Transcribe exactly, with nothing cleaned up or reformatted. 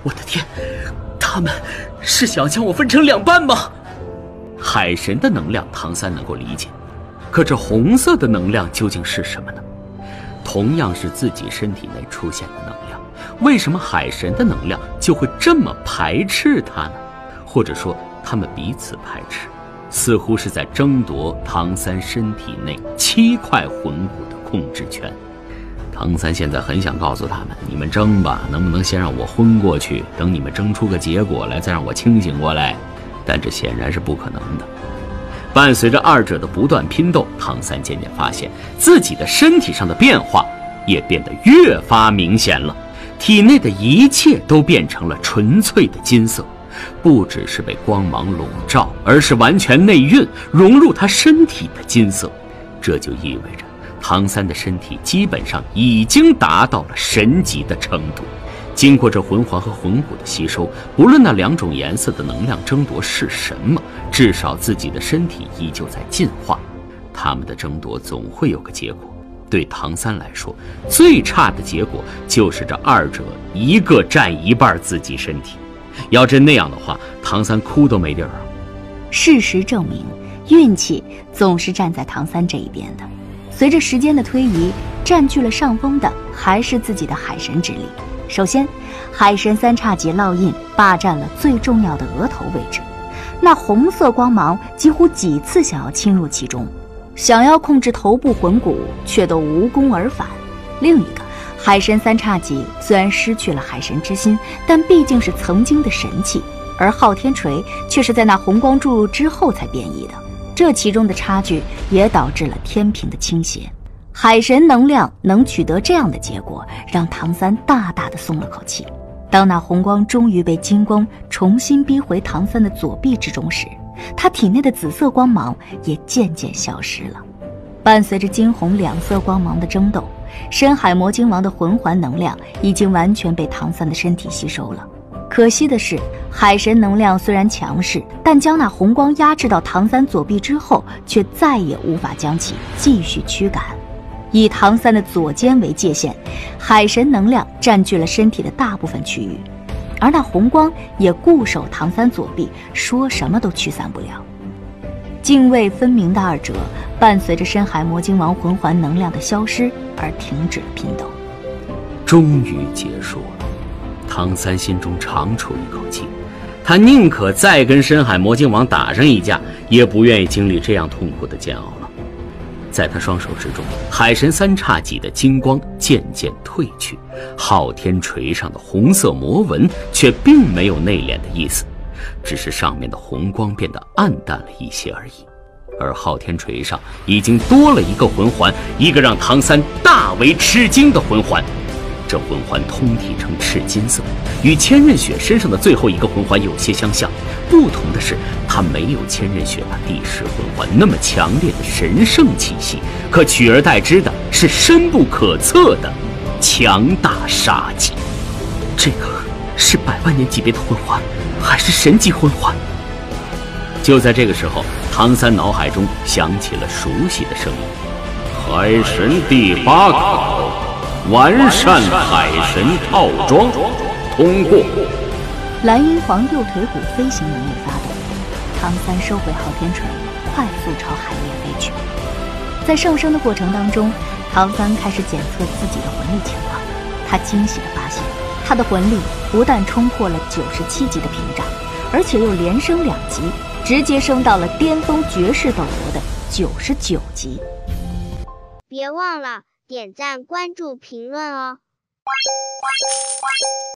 我的天，他们是想将我分成两半吗？海神的能量唐三能够理解，可这红色的能量究竟是什么呢？同样是自己身体内出现的能量，为什么海神的能量就会这么排斥它呢？或者说他们彼此排斥，似乎是在争夺唐三身体内七块魂骨的控制权。唐三现在很想告诉他们，你们争吧，能不能先让我昏过去，等你们争出个结果来，再让我清醒过来，但这显然是不可能的。伴随着二者的不断拼斗，唐三渐渐发现自己的身体上的变化也变得越发明显了，体内的一切都变成了纯粹的金色，不只是被光芒笼罩，而是完全内蕴融入他身体的金色。这就意味着唐三的身体基本上已经达到了神级的程度。经过这魂环和魂骨的吸收，不论那两种颜色的能量争夺是什么，至少自己的身体依旧在进化。他们的争夺总会有个结果，对唐三来说，最差的结果就是这二者一个占一半自己身体。要真那样的话，唐三哭都没地儿啊。 事实证明，运气总是站在唐三这一边的。随着时间的推移，占据了上风的还是自己的海神之力。首先，海神三叉戟烙印霸占了最重要的额头位置，那红色光芒几乎几次想要侵入其中，想要控制头部魂骨，却都无功而返。另一个，海神三叉戟虽然失去了海神之心，但毕竟是曾经的神器，而昊天锤却是在那红光注入之后才变异的，这其中的差距也导致了天平的倾斜。海神能量能取得这样的结果，让唐三大大的松了口气。当那红光终于被金光重新逼回唐三的左臂之中时，他体内的紫色光芒也渐渐消失了。伴随着金红两色光芒的争斗，深海魔晶王的魂环能量已经完全被唐三的身体吸收了。可惜的是，海神能量虽然强势，但将那红光压制到唐三左臂之后，却再也无法将其继续驱赶。以唐三的左肩为界限，海神能量占据了身体的大部分区域，而那红光也固守唐三左臂，说什么都驱散不了。泾渭分明的二者伴随着深海魔晶王魂环能量的消失而停止了拼斗。 终于结束了，唐三心中长出一口气，他宁可再跟深海魔晶王打上一架，也不愿意经历这样痛苦的煎熬了。在他双手之中，海神三叉戟的金光渐渐褪去，昊天锤上的红色魔纹却并没有内敛的意思，只是上面的红光变得暗淡了一些而已。而昊天锤上已经多了一个魂环，一个让唐三大为吃惊的魂环。这魂环通体呈赤金色，与千仞雪身上的最后一个魂环有些相像，不同的是它没有千仞雪那第十魂环那么强烈的神圣气息，可取而代之的是深不可测的强大杀机。这个是百万年级别的魂环，还是神级魂环？就在这个时候，唐三脑海中响起了熟悉的声音：海神第八考，完善海神套装，通过。 蓝银皇右腿骨飞行能力发动，唐三收回昊天锤，快速朝海面飞去。在上升的过程当中，唐三开始检测自己的魂力情况。他惊喜地发现，他的魂力不但冲破了九十七级的屏障，而且又连升两级，直接升到了巅峰绝世斗罗的九十九级。 别忘了点赞、关注、评论哦！